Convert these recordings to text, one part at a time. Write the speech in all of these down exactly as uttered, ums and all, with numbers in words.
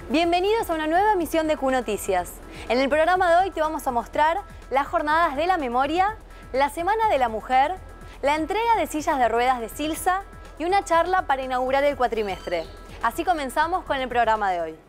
Bienvenidos a una nueva emisión de Q Noticias. En el programa de hoy te vamos a mostrar las jornadas de la memoria, la Semana de la Mujer, la entrega de sillas de ruedas de Silsa y una charla para inaugurar el cuatrimestre. Así comenzamos con el programa de hoy.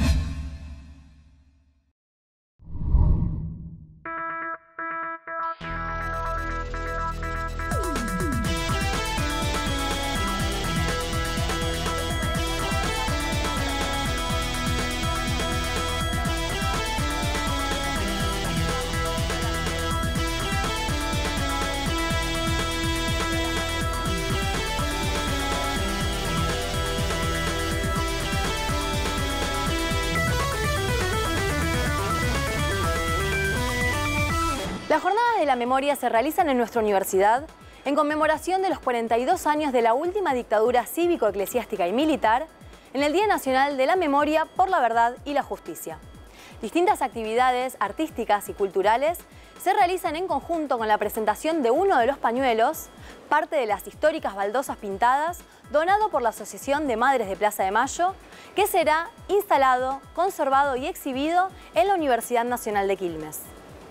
Las jornadas de la memoria se realizan en nuestra universidad en conmemoración de los cuarenta y dos años de la última dictadura cívico-eclesiástica y militar, en el Día Nacional de la Memoria por la Verdad y la Justicia. Distintas actividades artísticas y culturales se realizan en conjunto con la presentación de uno de los pañuelos, parte de las históricas baldosas pintadas, donado por la Asociación de Madres de Plaza de Mayo, que será instalado, conservado y exhibido en la Universidad Nacional de Quilmes.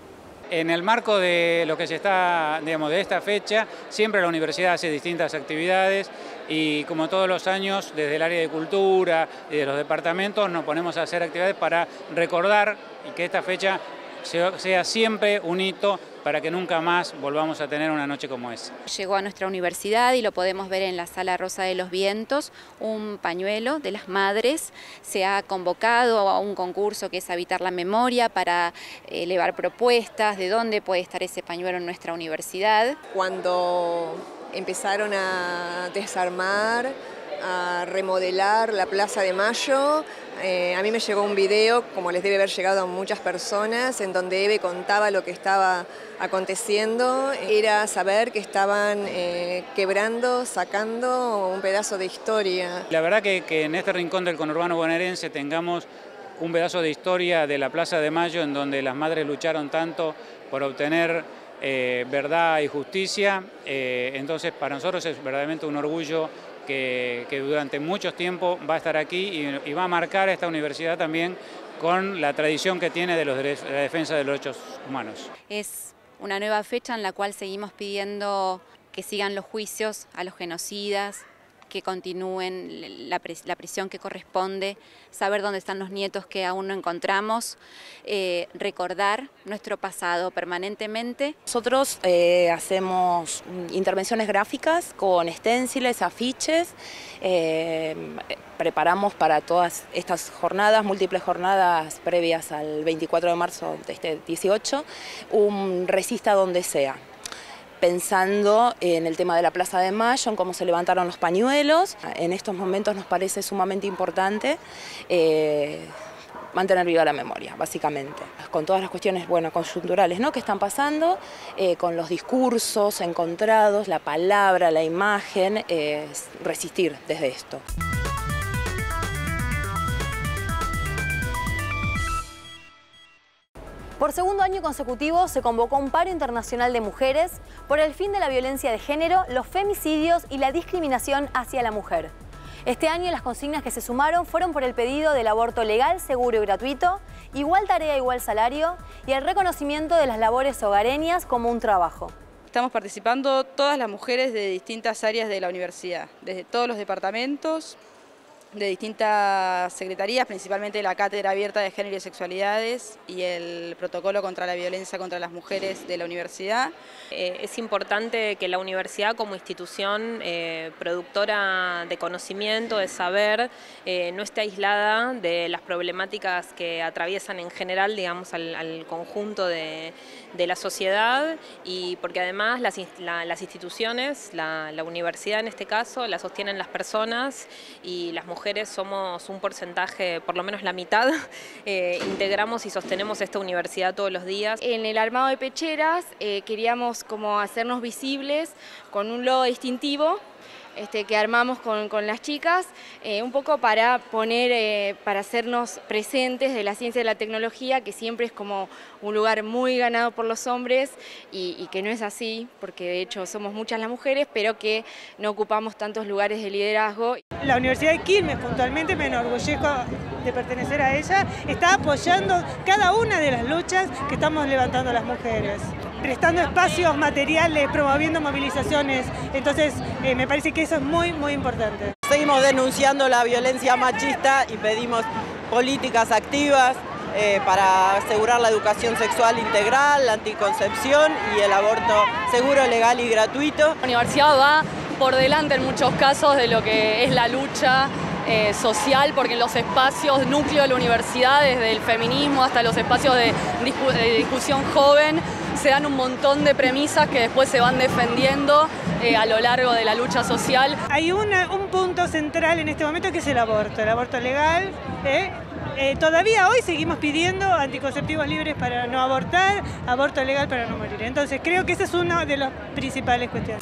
En el marco de lo que se está, digamos, de esta fecha, siempre la universidad hace distintas actividades y como todos los años, desde el área de cultura y de los departamentos, nos ponemos a hacer actividades para recordar y que esta fecha sea siempre un hito para que nunca más volvamos a tener una noche como esa. Llegó a nuestra universidad y lo podemos ver en la Sala Rosa de los Vientos, un pañuelo de las madres. Se ha convocado a un concurso que es Habitar la Memoria para elevar propuestas de dónde puede estar ese pañuelo en nuestra universidad. Cuando empezaron a desarmar, a remodelar la Plaza de Mayo, Eh, a mí me llegó un video, como les debe haber llegado a muchas personas, en donde Eve contaba lo que estaba aconteciendo. Era saber que estaban eh, quebrando, sacando un pedazo de historia. La verdad que, que en este rincón del conurbano bonaerense tengamos un pedazo de historia de la Plaza de Mayo, en donde las madres lucharon tanto por obtener eh, verdad y justicia, eh, entonces para nosotros es verdaderamente un orgullo Que, que durante mucho tiempo va a estar aquí y, y va a marcar a esta universidad también con la tradición que tiene de, los, de la defensa de los derechos humanos. Es una nueva fecha en la cual seguimos pidiendo que sigan los juicios a los genocidas, que continúen la, la prisión que corresponde, saber dónde están los nietos que aún no encontramos, eh, recordar nuestro pasado permanentemente. Nosotros eh, hacemos intervenciones gráficas con esténciles, afiches, eh, preparamos para todas estas jornadas, múltiples jornadas previas al veinticuatro de marzo de este dieciocho, un resista donde sea, pensando en el tema de la Plaza de Mayo, en cómo se levantaron los pañuelos. En estos momentos nos parece sumamente importante eh, mantener viva la memoria, básicamente. Con todas las cuestiones bueno, coyunturales, ¿no? que están pasando, eh, con los discursos encontrados, la palabra, la imagen, eh, resistir desde esto. Por segundo año consecutivo se convocó un paro internacional de mujeres por el fin de la violencia de género, los femicidios y la discriminación hacia la mujer. Este año las consignas que se sumaron fueron por el pedido del aborto legal, seguro y gratuito, igual tarea, igual salario y el reconocimiento de las labores hogareñas como un trabajo. Estamos participando todas las mujeres de distintas áreas de la universidad, desde todos los departamentos, de distintas secretarías, principalmente la Cátedra Abierta de Género y Sexualidades y el Protocolo contra la Violencia contra las Mujeres de la universidad. Eh, es importante que la universidad como institución eh, productora de conocimiento, de saber, eh, no esté aislada de las problemáticas que atraviesan en general, digamos, al, al conjunto de, de la sociedad, y porque además las, la, las instituciones, la, la universidad en este caso, la sostienen las personas y las mujeres mujeres somos un porcentaje, por lo menos la mitad, eh, integramos y sostenemos esta universidad todos los días. En el armado de pecheras eh, queríamos como hacernos visibles con un logo distintivo este, que armamos con, con las chicas, eh, un poco para poner, eh, para hacernos presentes de la ciencia y de la tecnología, que siempre es como un lugar muy ganado por los hombres y, y que no es así, porque de hecho somos muchas las mujeres, pero que no ocupamos tantos lugares de liderazgo. La Universidad de Quilmes puntualmente me enorgullezco de pertenecer a ella, está apoyando cada una de las luchas que estamos levantando las mujeres, prestando espacios materiales, promoviendo movilizaciones. Entonces eh, me parece que eso es muy, muy importante. Seguimos denunciando la violencia machista y pedimos políticas activas eh, para asegurar la educación sexual integral, la anticoncepción y el aborto seguro, legal y gratuito. La universidad va por delante en muchos casos de lo que es la lucha eh, social, porque en los espacios núcleo de la universidad, desde el feminismo hasta los espacios de, discu de discusión joven, se dan un montón de premisas que después se van defendiendo eh, a lo largo de la lucha social. Hay una, un punto central en este momento que es el aborto, el aborto legal. ¿eh? Eh, todavía hoy seguimos pidiendo anticonceptivos libres para no abortar, aborto legal para no morir. Entonces creo que esa es una de las principales cuestiones.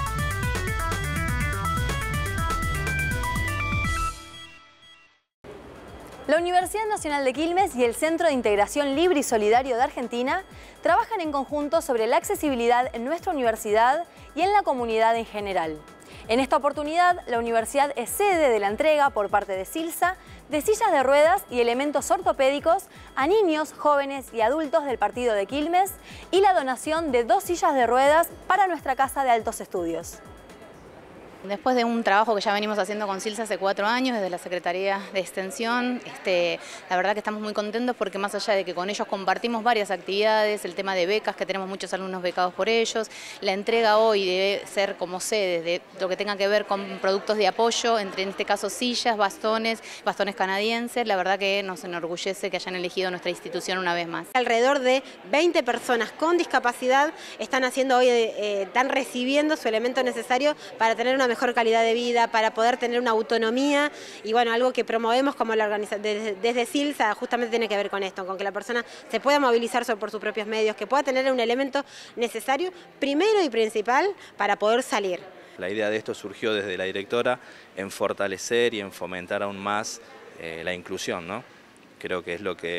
La Universidad Nacional de Quilmes y el Centro de Integración Libre y Solidario de Argentina trabajan en conjunto sobre la accesibilidad en nuestra universidad y en la comunidad en general. En esta oportunidad, la universidad es sede de la entrega por parte de SILSA de sillas de ruedas y elementos ortopédicos a niños, jóvenes y adultos del partido de Quilmes y la donación de dos sillas de ruedas para nuestra Casa de Altos Estudios. Después de un trabajo que ya venimos haciendo con SILSA hace cuatro años, desde la Secretaría de Extensión, este, la verdad que estamos muy contentos porque más allá de que con ellos compartimos varias actividades, el tema de becas, que tenemos muchos alumnos becados por ellos, la entrega hoy debe ser como sede de lo que tenga que ver con productos de apoyo, entre en este caso sillas, bastones, bastones canadienses, la verdad que nos enorgullece que hayan elegido nuestra institución una vez más. Alrededor de veinte personas con discapacidad están haciendo hoy, eh, están recibiendo su elemento necesario para tener una mejor calidad de vida, para poder tener una autonomía y bueno, algo que promovemos como la organización desde, desde SILSA justamente tiene que ver con esto, con que la persona se pueda movilizar por sus propios medios, que pueda tener un elemento necesario primero y principal para poder salir. La idea de esto surgió desde la directora en fortalecer y en fomentar aún más eh, la inclusión, ¿no? Creo que es lo que,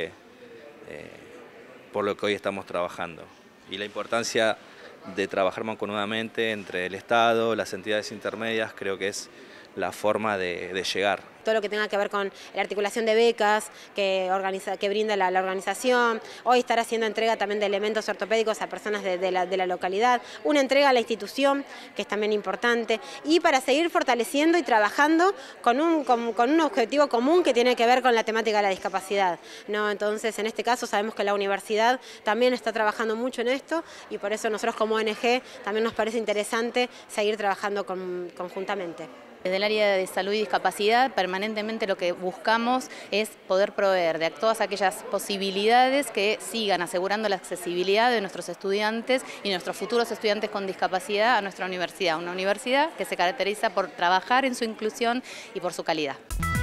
eh, por lo que hoy estamos trabajando y la importancia de trabajar mancomunadamente entre el Estado, las entidades intermedias, creo que es la forma de, de llegar. Todo lo que tenga que ver con la articulación de becas que, organiza, que brinda la, la organización, hoy estar haciendo entrega también de elementos ortopédicos a personas de, de, la, de la localidad, una entrega a la institución, que es también importante, y para seguir fortaleciendo y trabajando con un, con, con un objetivo común que tiene que ver con la temática de la discapacidad, ¿no? Entonces, en este caso sabemos que la universidad también está trabajando mucho en esto y por eso nosotros como O N G también nos parece interesante seguir trabajando con, conjuntamente. Desde el área de salud y discapacidad, permanentemente lo que buscamos es poder proveer de todas aquellas posibilidades que sigan asegurando la accesibilidad de nuestros estudiantes y nuestros futuros estudiantes con discapacidad a nuestra universidad. Una universidad que se caracteriza por trabajar en su inclusión y por su calidad.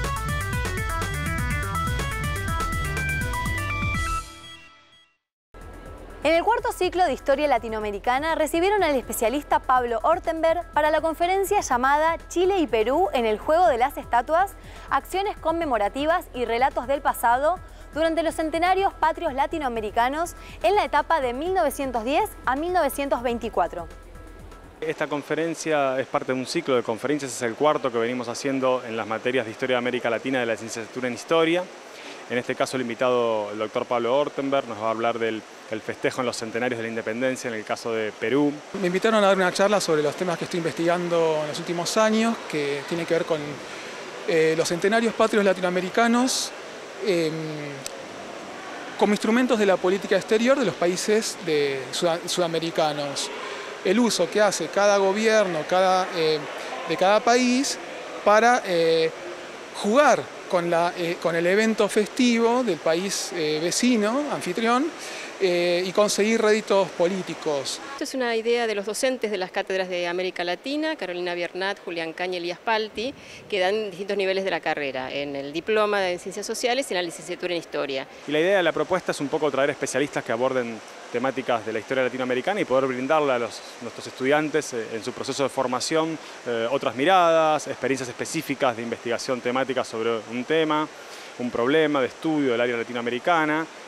En el cuarto ciclo de Historia Latinoamericana recibieron al especialista Pablo Ortenberg para la conferencia llamada Chile y Perú en el Juego de las Estatuas, acciones conmemorativas y relatos del pasado durante los centenarios patrios latinoamericanos en la etapa de mil novecientos diez a mil novecientos veinticuatro. Esta conferencia es parte de un ciclo de conferencias, es el cuarto que venimos haciendo en las materias de Historia de América Latina de la licenciatura en Historia. En este caso el invitado, el doctor Pablo Ortenberg, nos va a hablar del el festejo en los centenarios de la independencia en el caso de Perú. Me invitaron a dar una charla sobre los temas que estoy investigando en los últimos años, que tiene que ver con eh, los centenarios patrios latinoamericanos eh, como instrumentos de la política exterior de los países de sud sudamericanos. El uso que hace cada gobierno cada, eh, de cada país para eh, jugar con, la, eh, con el evento festivo del país eh, vecino, anfitrión, eh, y conseguir réditos políticos. Esta es una idea de los docentes de las cátedras de América Latina, Carolina Biernat, Julián Caña y Elías Palti, que dan distintos niveles de la carrera, en el diploma en Ciencias Sociales y en la licenciatura en Historia. Y la idea de la propuesta es un poco traer especialistas que aborden temáticas de la historia latinoamericana y poder brindarle a los, nuestros estudiantes eh, en su proceso de formación eh, otras miradas, experiencias específicas de investigación temática sobre un tema, un problema de estudio del área latinoamericana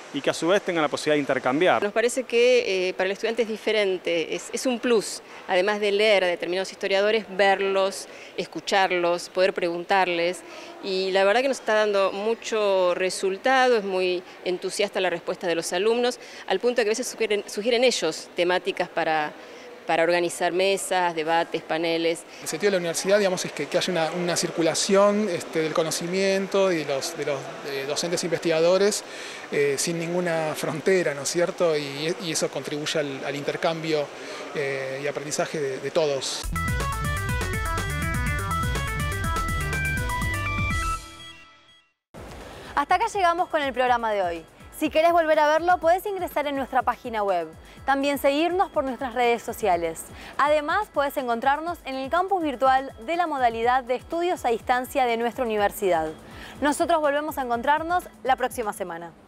y que a su vez tengan la posibilidad de intercambiar. Nos parece que eh, para el estudiante es diferente, es, es un plus, además de leer a determinados historiadores, verlos, escucharlos, poder preguntarles, y la verdad que nos está dando mucho resultado, es muy entusiasta la respuesta de los alumnos, al punto de que a veces sugieren, sugieren ellos temáticas para... para organizar mesas, debates, paneles. El sentido de la universidad, digamos, es que, que haya una, una circulación este, del conocimiento y de los, de los de docentes investigadores eh, sin ninguna frontera, ¿no es cierto? Y, y eso contribuye al, al intercambio eh, y aprendizaje de, de todos. Hasta acá llegamos con el programa de hoy. Si querés volver a verlo, podés ingresar en nuestra página web. También seguirnos por nuestras redes sociales. Además, podés encontrarnos en el campus virtual de la modalidad de estudios a distancia de nuestra universidad. Nosotros volvemos a encontrarnos la próxima semana.